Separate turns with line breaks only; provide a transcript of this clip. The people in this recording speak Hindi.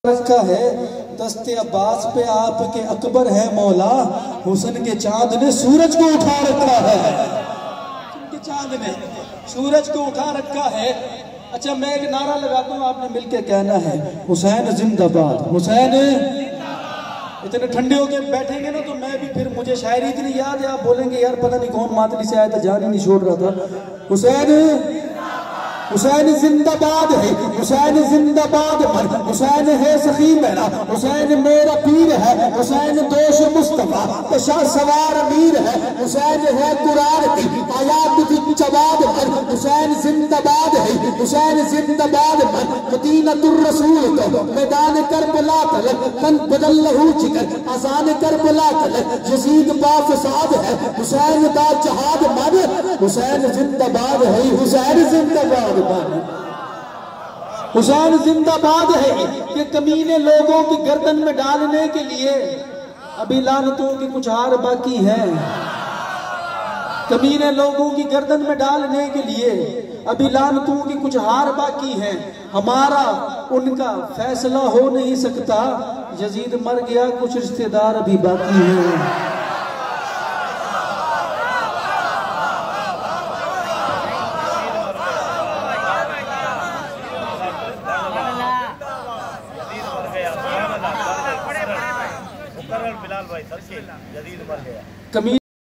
रखा है दस्ते अब्बास पे आपके अकबर है मौला, हुस्न के चांद ने सूरज को उठा रखा है। के चांद ने सूरज को उठा रखा है। अच्छा, मैं एक नारा लगाता हूँ, आपने मिलके कहना है हुसैन जिंदाबाद, हुसैन। इतने ठंडे होके बैठेंगे ना तो मैं भी फिर, मुझे शायरी इतनी याद है, आप बोलेंगे यार पता नहीं कौन मातरी से आया था, जान ही नहीं छोड़ रहा था। हुसैन, हुसैन जिंदाबाद है, हुसैन जिंदाबाद, हुसैन है सखी मेरा, हुसैन मेरा पीर है, हुसैन दोष मुस्तफा शाह सवार अमीर है, हुसैन है कुरान की आयात की जवाब, हुसैन जिंदाबाद है, हुसैन जिंदाबाद। मदीनतुर रसूल तो मैदान करबला तलक तन बदल लहू जिगर आसान करबला तलक यजीद बाफसाद है, हुसैन दा जहाद मन, हुसैन जिंदाबाद है, हुसैन जिंदाबाद। हुसैन जिंदाबाद है कि कमीने लोगों की गर्दन में डालने के लिए अभी लानतों की कुछ हार बाकी हैं। कमीने लोगों की गर्दन में डालने के लिए अभी लानतों की कुछ हार बाकी हैं। हमारा उनका फैसला हो नहीं सकता, यजीद मर गया कुछ रिश्तेदार अभी बाकी हैं।
बिलाल भाई सर के जदीद मर गया।